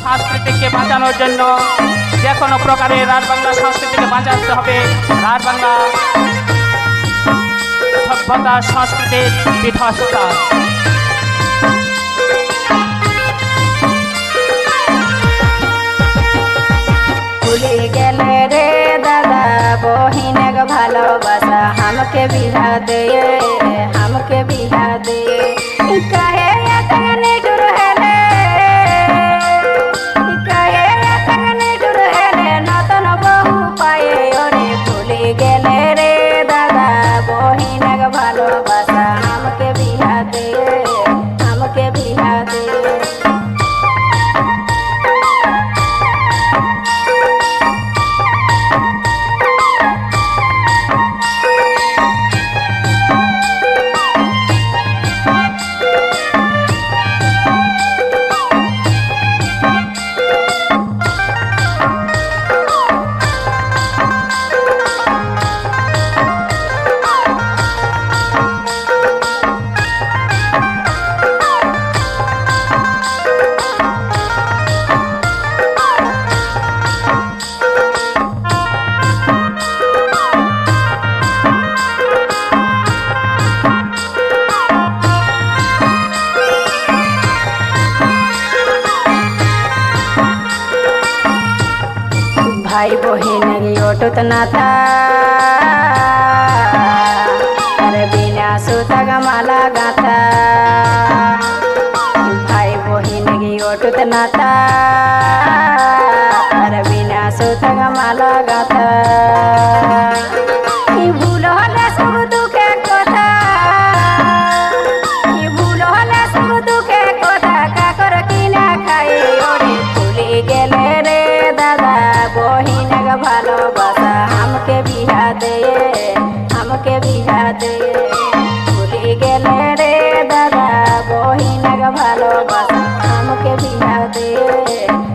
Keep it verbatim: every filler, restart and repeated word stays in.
সংস্কৃতিকে বাঁচানোর জন্য যে কোনো প্রকারে রাত বাংলা সংস্কৃতিকে বাঁচাতে হবে। রাত বাংলা সভ্যতা সংস্কৃতির পীঠস্থান। ভুলে গেলে রে দাদা বহিনেক ভালোবাসা, हमके बिहा दे हमके बिहा दे कहे तगने डुर हेले कहे तगने डुर हेले नतन बहु पाए ओरे। भूले गेले रे दादा बहिनेक भालोबासा, हमके बिहा दे हमके बिहा दे। भाई बहिन ओटुत नाता अरे बिना सुतग माला गाथा। भाई बहिन ओटुत नाता अरे बिना सुतग माला गाथा। भूल हले सब दुखे कथा भूल हले सब दुखे कथा काकर किना खाई ओरे। भूले गेले रे दादा बहिनेक भालोबासा, हमके बिहा दे हमके बिहा दे। भूले गेले रे दादा बहिनेक भालोबासा, हमके बिहा दे।